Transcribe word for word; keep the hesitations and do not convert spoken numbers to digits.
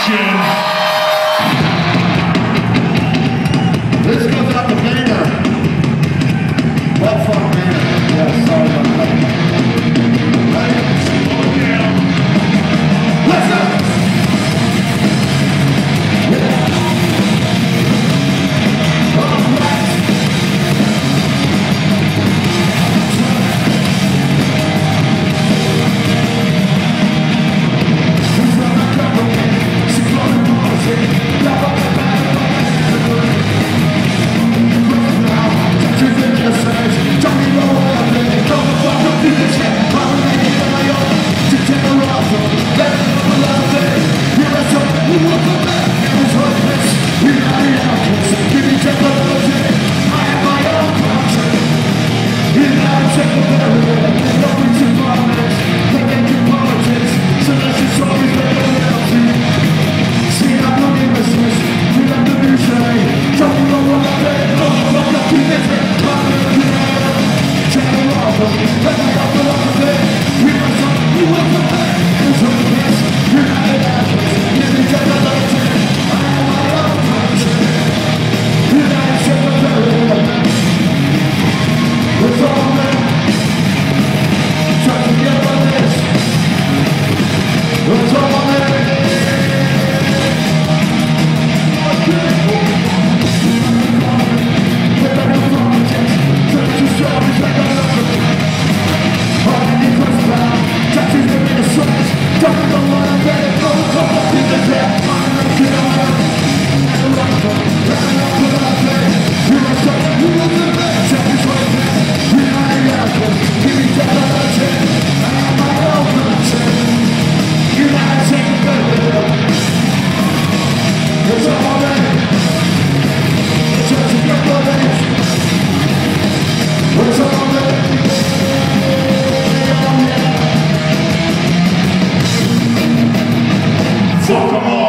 action. This goes out to Maynard. Well, fuck Maynard. Yeah, sorry about that. Ready? Slow down. Let's go! Yeah. All right. She's on the cover. She's on the music. Love up the band. Fuck 'em all.